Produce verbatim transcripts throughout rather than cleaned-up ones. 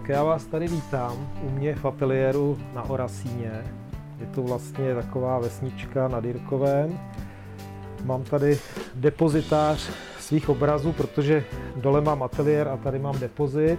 Tak já vás tady vítám u mě v ateliéru na Orasíně. Je to vlastně taková vesnička nad Jirkovem. Mám tady depozitář svých obrazů, protože dole mám ateliér a tady mám depozit.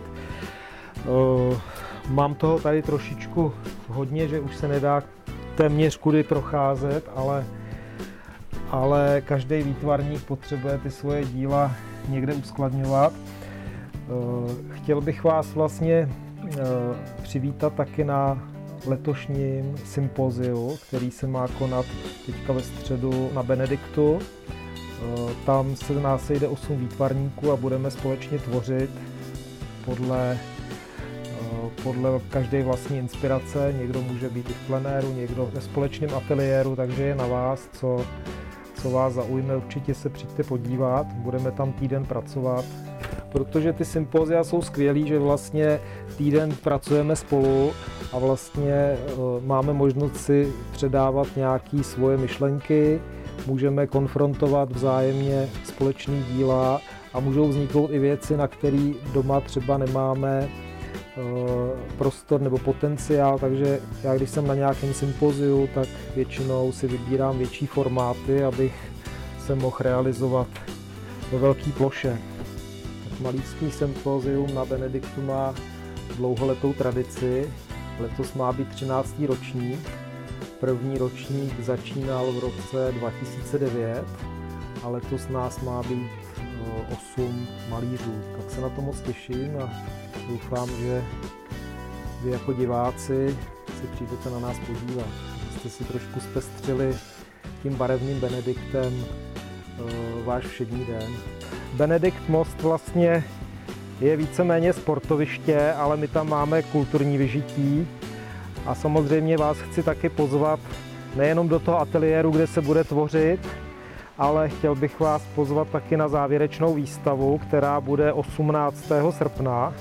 Mám toho tady trošičku hodně, že už se nedá téměř kudy procházet, ale, ale každý výtvarník potřebuje ty svoje díla někde uskladňovat. Chtěl bych vás vlastně přivítat taky na letošním sympoziu, který se má konat teďka ve středu na Benediktu. Tam se nás sejde osm výtvarníků a budeme společně tvořit podle, podle každé vlastní inspirace. Někdo může být i v plenéru, někdo ve společném ateliéru, takže je na vás, co, co vás zaujme. Určitě se přijďte podívat, budeme tam týden pracovat. Protože ty sympozia jsou skvělý, že vlastně týden pracujeme spolu a vlastně máme možnost si předávat nějaké svoje myšlenky, můžeme konfrontovat vzájemně společný díla a můžou vzniknout i věci, na které doma třeba nemáme prostor nebo potenciál, takže já když jsem na nějakém sympoziu, tak většinou si vybírám větší formáty, abych se mohl realizovat ve velké ploše. Malířský sympozium na Benediktu má dlouholetou tradici. Letos má být třináctý ročník. První ročník začínal v roce dva tisíce devět a letos nás má být osm malířů. Tak se na to moc těším a doufám, že vy jako diváci si přijdete na nás podívat. Jste si trošku zpestřili tím barevným Benediktem váš všední den. Benedikt Most vlastně je víceméně sportoviště, ale my tam máme kulturní vyžití a samozřejmě vás chci taky pozvat nejenom do toho ateliéru, kde se bude tvořit, ale chtěl bych vás pozvat taky na závěrečnou výstavu, která bude osmnáctého srpna.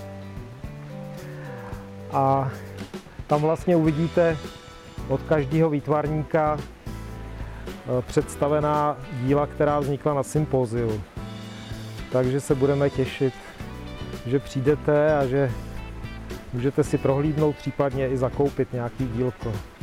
A tam vlastně uvidíte od každého výtvarníka představená díla, která vznikla na sympóziu. Takže se budeme těšit, že přijdete a že můžete si prohlídnout, případně i zakoupit nějaký dílko.